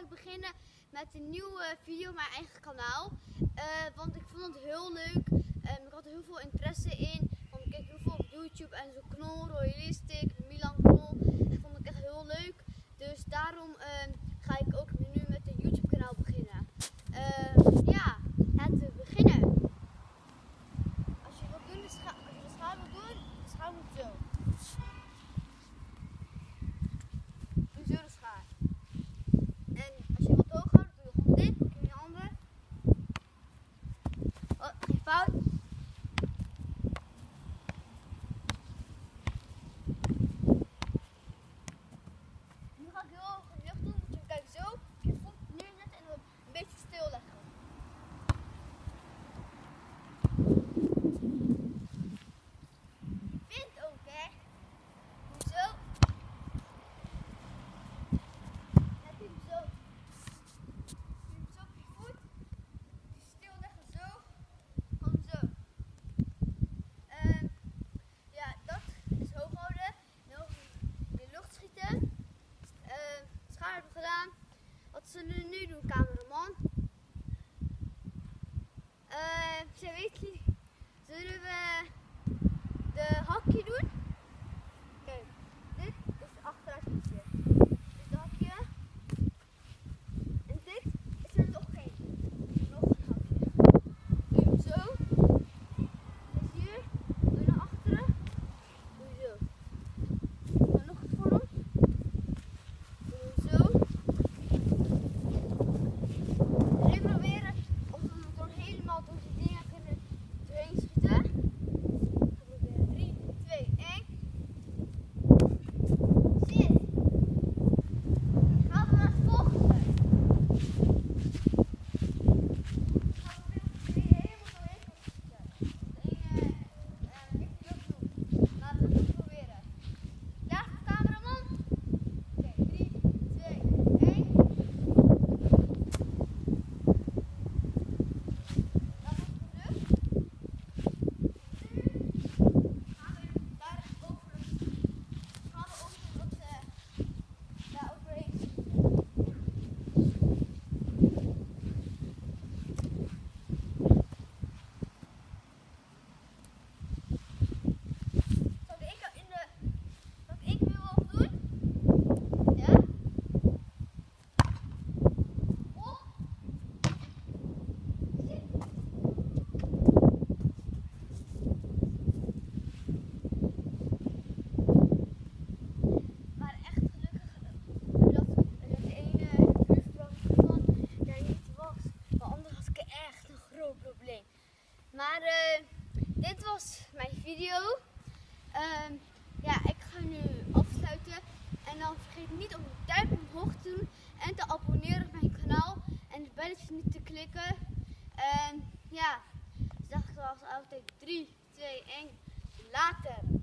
ik beginnen met een nieuwe video op mijn eigen kanaal. Want ik vond het heel leuk. Ik had er heel veel interesse in. Want ik keek heel veel op YouTube en zo Knol, Royalistic, Milan Knol. Dat vond ik echt heel leuk. Dus daarom ga ik ook nu met een YouTube kanaal beginnen. Ja, het beginnen. Als je wilt doen, de schaar wil doen, de schaar moet zo. Doe zo de schaar. En als je wat hoog houdt, doe je gewoon dit, pak je je handen. Oh, geen fout. Nu ga ik heel hoog in de lucht doen, dus je kijkt zo, je voet neerzetten en dan een beetje stilleggen. Wind ook, hè? Doe zo. Heb je hem zo. Doe hem zo op je voet. Die stilleggen zo. Gewoon zo. Ja, dat is hoog houden. En hoog in de lucht schieten. Schaar hebben we gedaan. Wat zullen we nu doen, cameraman? Ze weet niet. Zullen we de hakje doen? Kijk, dit is de achteruitje. Dit is de hakje. En dit is er nog geen. Nog een hakje. Doe hem zo. Dus hier. Doe naar achteren. Doe je zo. Dan nog het voor hem. Doe hem zo. En nu proberen of we hem gewoon helemaal door die dingen kunnen doorheen schieten. 3, 2, 1. Zit. Gaan we naar het volgende. Gaan we weer helemaal doorheen schieten. Ik wil het doen. Laten we het proberen. Ja, cameraman? Oké, 3, 2, 1. Dat is gelukt. Gaan we daar over, gaan we over wat daar overheen schieten. Zal ik nu ook doen? Ja? Op. Zit. Maar echt gelukkig dat de ene buurvrouw van daar niet was. Want anders had ik echt een groot probleem. Maar dit was mijn video. Ja, ik ga nu afsluiten. En dan vergeet niet om de duimpje omhoog te doen. En te abonneren op mijn kanaal. En het belletje niet te klikken. Ja, dus zeg ik zoals altijd 3, 2, 1. Later.